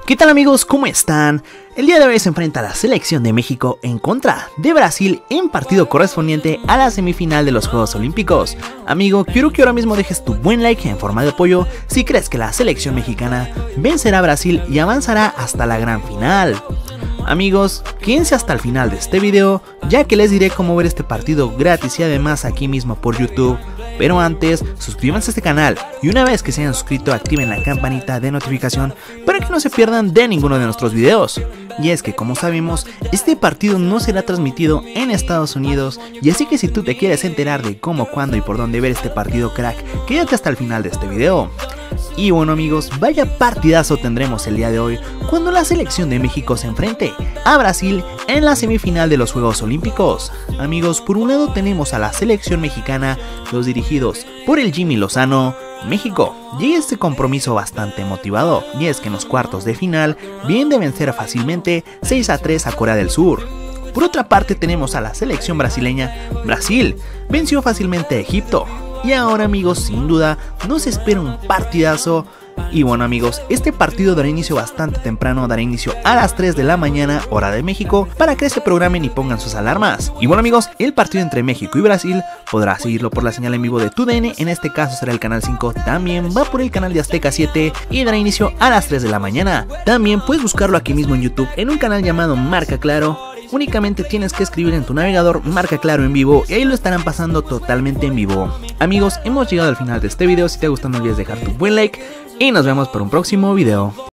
¿Qué tal amigos? ¿Cómo están? El día de hoy se enfrenta la selección de México en contra de Brasil en partido correspondiente a la semifinal de los Juegos Olímpicos. Amigo, quiero que ahora mismo dejes tu buen like en forma de apoyo si crees que la selección mexicana vencerá a Brasil y avanzará hasta la gran final. Amigos, quédense hasta el final de este video, ya que les diré cómo ver este partido gratis y además aquí mismo por YouTube. Pero antes, suscríbanse a este canal y una vez que se hayan suscrito activen la campanita de notificación para que no se pierdan de ninguno de nuestros videos. Y es que como sabemos, este partido no será transmitido en Estados Unidos, y así que si tú te quieres enterar de cómo, cuándo y por dónde ver este partido crack, quédate hasta el final de este video. Y bueno amigos, vaya partidazo tendremos el día de hoy cuando la selección de México se enfrente a Brasil en la semifinal de los Juegos Olímpicos. Amigos, por un lado tenemos a la selección mexicana, los dirigidos por el Jimmy Lozano, México. Llega este compromiso bastante motivado, y es que en los cuartos de final vienen de vencer fácilmente 6-3 a Corea del Sur. Por otra parte tenemos a la selección brasileña. Brasil venció fácilmente a Egipto. Y ahora amigos, sin duda, nos espera un partidazo. Y bueno amigos, este partido dará inicio bastante temprano, dará inicio a las 3 de la mañana, hora de México, para que se programen y pongan sus alarmas. Y bueno amigos, el partido entre México y Brasil podrás seguirlo por la señal en vivo de TUDN, en este caso será el canal 5, también va por el canal de Azteca 7 y dará inicio a las 3 de la mañana. También puedes buscarlo aquí mismo en YouTube, en un canal llamado Marca Claro. Únicamente tienes que escribir en tu navegador Marca Claro en vivo y ahí lo estarán pasando totalmente en vivo. Amigos, hemos llegado al final de este video. Si te ha gustado no olvides dejar tu buen like y nos vemos por un próximo video.